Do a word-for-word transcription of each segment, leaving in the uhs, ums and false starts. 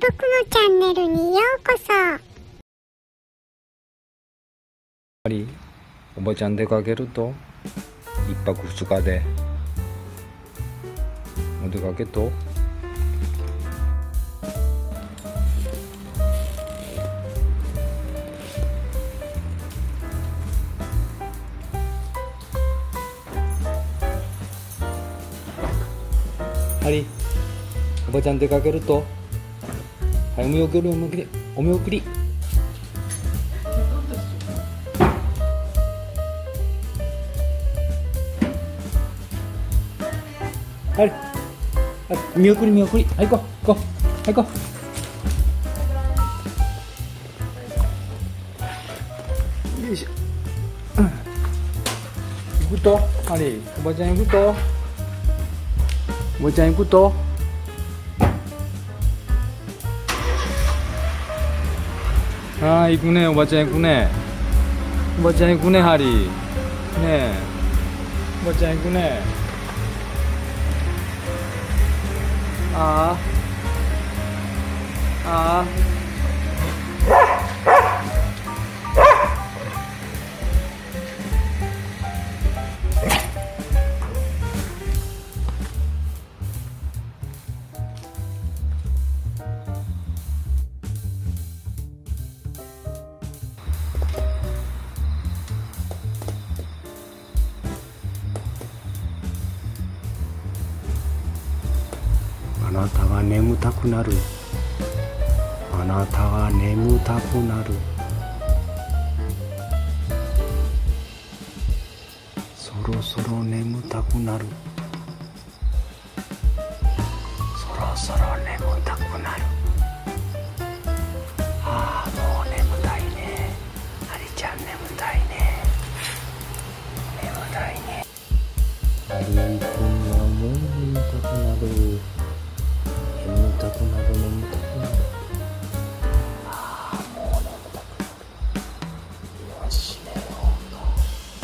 僕のチャンネルにようこそ。 やはりおばちゃん出かけると一泊二日でお出かけとハリー、おばちゃん出かけるとはい、お見送りお見送りお見送りはい、はい、見送り見送り、はい、行こう行こう、はい、行こう。よいしょ、うん、行くとハリー、おばちゃん行くとおばちゃん行くとああ、行くね、おばちゃん行くね、おばちゃん行くね、ハリーねえ、おばちゃん行くね。あああああなたが眠たくなる。あなたが眠たくなる。そろそろ眠たくなる。そろそろ眠たくなる。ああ、もう眠たいね。ハリちゃん眠たいね。眠たいね。ハリー君はもう眠たくなる。眠たくなる、眠たくなる。ああ、もう眠たくなる。よし、寝ようか。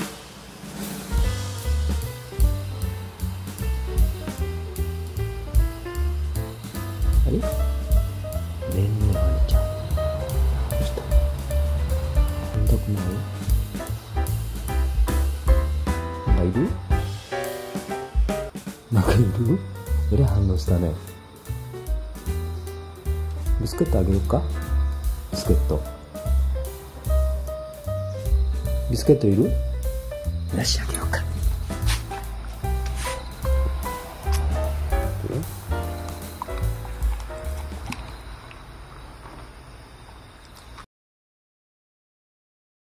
あれ、眠いハリちゃん。どうした？眠たくない？なんかいる？なんかいる？えらい反応したね。ビスケットあげるか？ビスケットビスケットいる？よし、あげようか。